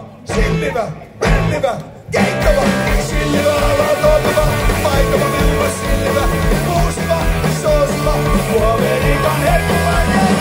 sillivä, pellivä, keittävä, sillivä, valtoittava, paikava, melva, sillivä, uusiva, soosiva, Amerikan herkkuvainen.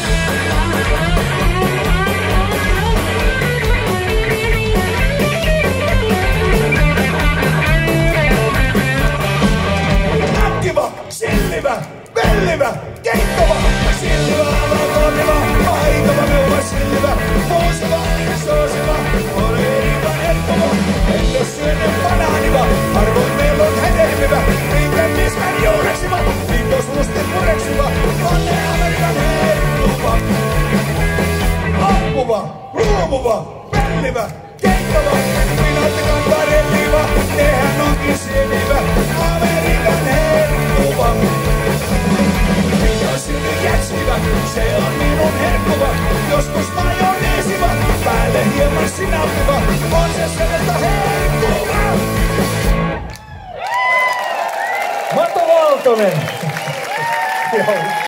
Nakkiva, sillivä, pellivä, keittävä, sillivä, valtoittava, paikava, melva, sillivä, uusiva, soosiva, Amerikan herkkuva. Entäs syönen banaaniva, harvoin meillä on hedelmivä, riittää miskän juureksiva, viikos mustin pureksiva, onne Amerikan herkkuva. Ampuva, ruomuva, pellivä, keittävä, minättikan parempiva, nehän onkin sievivä, Amerikan herkkuva. Mikä on silti jäksivä, se on minun herkkuva, joskus majoneesiva, päälle hieman sinappiva, on se sellaista herkkuva. Mato Valtonen.